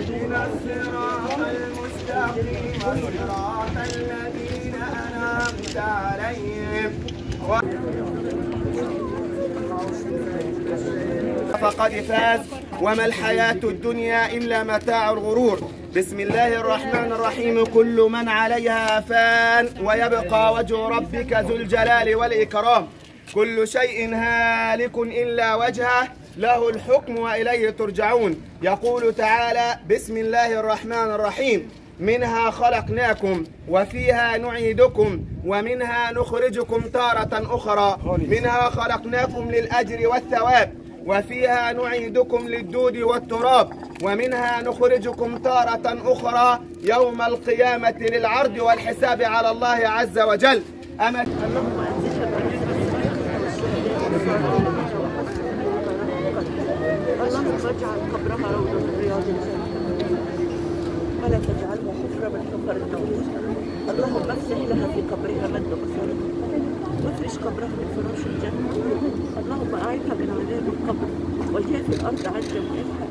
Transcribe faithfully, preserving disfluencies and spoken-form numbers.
اهدنا الصراط المستقيم صراط الذين أنعمت عليهم فقد فاز وما الحياة الدنيا إلا متاع الغرور. بسم الله الرحمن الرحيم. كل من عليها فان ويبقى وجه ربك ذو الجلال والإكرام. كل شيء هالك إلا وجهه له الحكم وإليه ترجعون. يقول تعالى بسم الله الرحمن الرحيم. منها خلقناكم وفيها نعيدكم ومنها نخرجكم تارة أخرى. منها خلقناكم للأجر والثواب وفيها نعيدكم للدود والتراب ومنها نخرجكم تارة أخرى يوم القيامة للعرض والحساب على الله عز وجل. أما اللهم اجعل قبرها روضة من رياض الجنة ولا تجعله حفرة من حفر النار. اللهم افسح لها في قبرها مد بصرها وافرش قبرها من فراش الجنة. اللهم اعيدها من عذاب القبر واجعل في الارض عجا وافحا